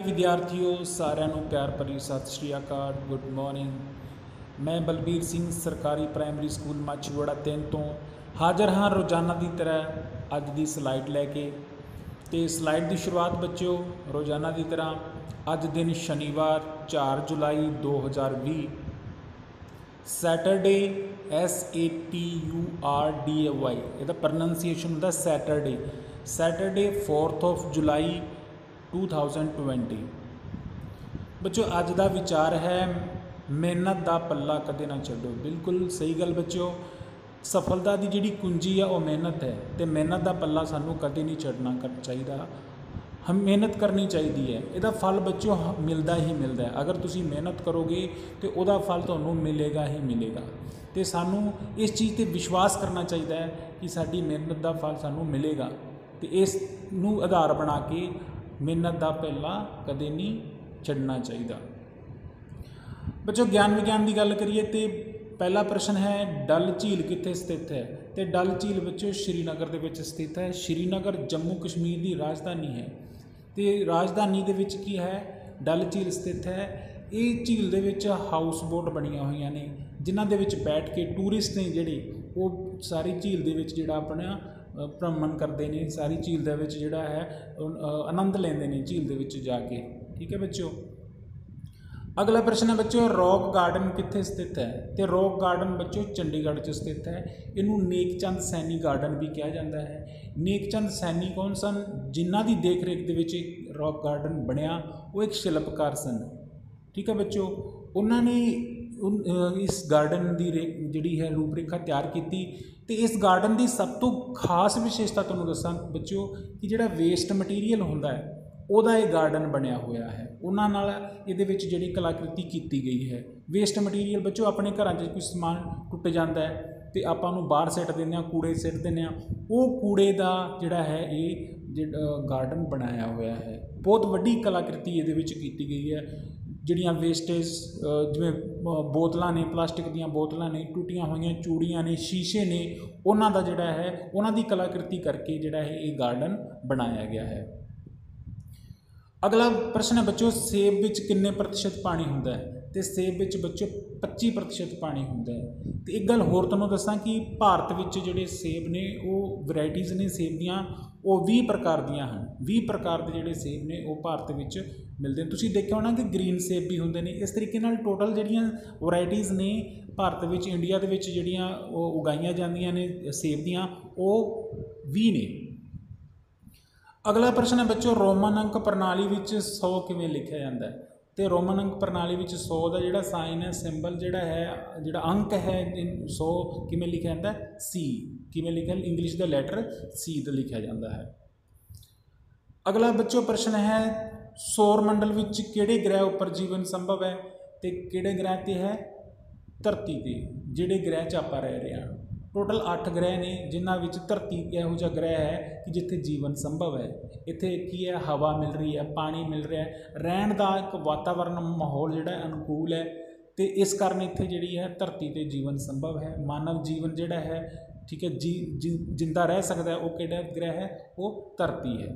विद्यार्थियों साਰਿਆਂ ਨੂੰ ਪਿਆਰ ਭਰੀ ਸਤਿ ਸ਼੍ਰੀ ਅਕਾਲ। Good morning. मैं बलबीर सिंह सरकारी प्राइमरी स्कूल माछीवाड़ा 3 ਤੋਂ ਹਾਜ਼ਰ ਹਾਂ ਰੋਜ਼ਾਨਾ ਦੀ ਤਰ੍ਹਾਂ ਅੱਜ ਦੀ ਸਲਾਈਡ ਲੈ ਕੇ। ਤੇ ਸਲਾਈਡ ਦੀ ਸ਼ੁਰੂਆਤ ਬੱਚਿਓ ਰੋਜ਼ਾਨਾ ਦੀ ਤਰ੍ਹਾਂ ਅੱਜ ਦਿਨ ਸ਼ਨੀਵਾਰ 4 ਜੁਲਾਈ 2020 ਸੈਟਰਡੇ SATURDAY ਇਹਦਾ ਪ੍ਰੋਨੰਸੀਏਸ਼ਨ ਹੁੰਦਾ ਸੈਟਰਡੇ 4 ਜੁਲਾਈ 2020। बच्चों अज का विचार है मेहनत का पल्ला कदे ना छड्डो। बिल्कुल सही गल बच्चों, सफलता की जिहड़ी कुंजी है वो मेहनत है तो मेहनत का पल्ला सानू कदे नहीं छड्डना चाहिए। हम मेहनत करनी चाहिए है, इसका फल बच्चों मिलता ही मिलता है। अगर तुसी मेहनत करोगे तो उसका फल तुहानू मिलेगा ही मिलेगा। तो सानू इस चीज़ पर विश्वास करना चाहिए है कि साडी मेहनत का फल सानू मिलेगा। तो इस नू आधार बना के मेहनत का पल्ला कदे नहीं छड्डना चाहिए। बच्चों ज्ञान विज्ञान की गल करिए तो पहला प्रश्न है डल झील कित्थे स्थित है। तो डल झील बच्चों श्रीनगर दे विच स्थित है। श्रीनगर जम्मू कश्मीर की राजधानी है। तो राजधानी दे विच की है डल झील स्थित है। ये झील दे विच हाउस बोट बनिया हुई ने जिन्हां दे विच बैठ के टूरिस्ट ने जिहड़े वो सारी झील दे विच जिहड़ा अपना भ्रमण करते हैं, सारी झील दे विच जिहड़ा है आनंद लेंदे ने झील दे विच जाके। ठीक है बच्चों। अगला प्रश्न है बच्चों रॉक गार्डन कित्थे स्थित है। तो रॉक गार्डन बच्चों चंडीगढ़ च स्थित है। इनू नेकचंद सैनी गार्डन भी कहा जाता है। नेकचंद सैनी कौन सन जिन्हां दी देख रेख दे विच रॉक गार्डन बनया, वो एक शिल्पकार सन। ठीक है बच्चों, उन्होंने इस गार्डन की जिहड़ी है रूपरेखा तैयार की। तो इस गार्डन की सब तो खास विशेषता तुहानूं दसां बच्चों कि जिहड़ा वेस्ट मटीरीयल हुंदा है ਉਹਦਾ ਇਹ गार्डन बनया होया है। ਉਹਨਾਂ ਨਾਲ ਇਹਦੇ ਵਿੱਚ ਜਿਹੜੀ ਕਲਾਕ੍ਰਿਤੀ ਕੀਤੀ ਗਈ ਹੈ। ਵੇਸਟ ਮਟੀਰੀਅਲ ਬੱਚੋ ਆਪਣੇ ਘਰਾਂ 'ਚ ਕੋਈ ਸਮਾਨ ਟੁੱਟ ਜਾਂਦਾ ਹੈ ਤੇ ਆਪਾਂ ਉਹਨੂੰ ਬਾਹਰ ਸਿੱਟ ਦਿੰਦੇ ਹਾਂ, ਕੂੜੇ ਸਿੱਟ ਦਿੰਦੇ ਹਾਂ। ਉਹ ਕੂੜੇ ਦਾ ਜਿਹੜਾ ਹੈ ਇਹ गार्डन ਬਣਾਇਆ ਹੋਇਆ ਹੈ। ਬਹੁਤ ਵੱਡੀ ਕਲਾਕ੍ਰਿਤੀ ਇਹਦੇ ਵਿੱਚ ਕੀਤੀ ਗਈ ਹੈ। ਜਿਹੜੀਆਂ ਵੇਸਟੇਜ ਜਿਵੇਂ ਬੋਤਲਾਂ ਨੇ, ਪਲਾਸਟਿਕ ਦੀਆਂ ਬੋਤਲਾਂ ਨੇ, ਟੁੱਟੀਆਂ ਹੋਈਆਂ ਚੂੜੀਆਂ ਨੇ, ਸ਼ੀਸ਼ੇ ਨੇ, ਉਹਨਾਂ ਦਾ ਜਿਹੜਾ ਹੈ ਉਹਨਾਂ ਦੀ ਕਲਾਕ੍ਰਿਤੀ ਕਰਕੇ ਜਿਹੜਾ ਹੈ ਇਹ गार्डन ਬਣਾਇਆ ਗਿਆ है। अगला प्रश्न है बच्चों सेब विच किन्ने प्रतिशत पानी हुंदा है। तो सेब विच बच्चों 25% पानी हुंदा है। तो एक गल होर तुहानूं दसां कि भारत विच जिहड़े सेब ने वो वैरायटीज़ ने सेब दियां वो 20 प्रकार दियां हन। 20 प्रकार के जिहड़े सेब ने वो भारत विच मिलदे ने। तुसीं देखिआ होना कि ग्रीन सेब भी हुंदे ने। इस तरीके नाल टोटल जिहड़ियां वैरायटीज़ ने भारत विच इंडिया दे विच जिहड़ियां उगाईआं जांदियां ने सेब दियां वो 20 ने। अगला प्रश्न है बच्चों रोमन अंक प्रणाली विच 100 किवें लिखिया जाता है। तो रोमन अंक प्रणाली विच 100 का जिहड़ा साइन है सिंबल जिहड़ा है जिहड़ा अंक है 100 किवें लिखिया जाता है C। किवें लिखिया इंग्लिश का लैटर C तो लिखिया जाता है। अगला बच्चों प्रश्न है सौर मंडल विच किहड़े ग्रह उपर जीवन संभव है। तो किहड़े ग्रह ते है धरती ते जिहड़े ग्रह च आपां रह रहे हैं। टोटल 8 ग्रह ने जिन्हां विच धरती इहो जिहा ग्रह है कि जिथे जीवन संभव है। इत्थे की है हवा मिल रही है, पानी मिल रहा है, रहण का एक वातावरण माहौल जिहड़ा अनुकूल है। तो इस कारण इत्थे जिहड़ी है धरती ते जीवन संभव है। मानव जीवन जिहड़ा है ठीक है जिंदा रह सकता है वो किहड़ा ग्रह है वो धरती है।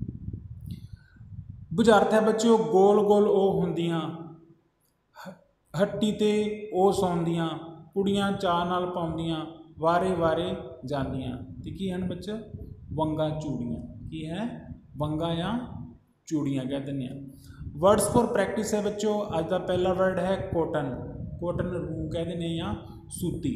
बुझारत है बच्चों गोल गोल ओ हुंदियां हट्टी ते ओ सौंदियां कुड़ियां चाह नाल पाउंदियां वारे वारे जांदियां। ते की हैं बच्चे वंगा चूड़ियां। की है वंगा या चूड़ियां कह दिंदे हैं। वर्ड्स फॉर प्रैक्टिस है बच्चों अज का पहला वर्ड है कॉटन। कॉटन कह दिंदे या सूती।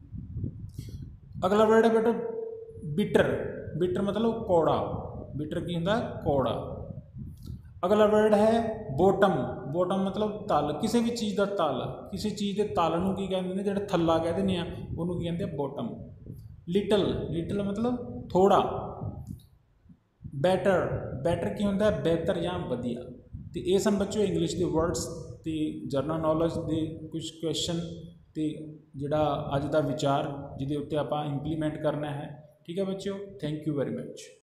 अगला वर्ड है बेटा बिटर। बिटर मतलब कौड़ा। बिटर की होंदा कौड़ा। अगला वर्ड है बॉटम। बॉटम मतलब तल, किसी भी चीज़ का तल, किसी चीज़ के तल नूं की कहते हैं जो थल्ला कह दें उन्होंने की कहते हैं बॉटम। लिटल। लिटल मतलब थोड़ा। बैटर। बैटर की होंदा है बेहतर या वधिया। तो ये सन बच्चों इंग्लिश के वर्ड्स ते जनरल नॉलेज के कुछ क्वेश्चन ते जिहड़ा अज का विचार जिहदे उत्ते आपां इंप्लीमेंट करना है। ठीक है बच्चों, थैंक यू वेरी मच।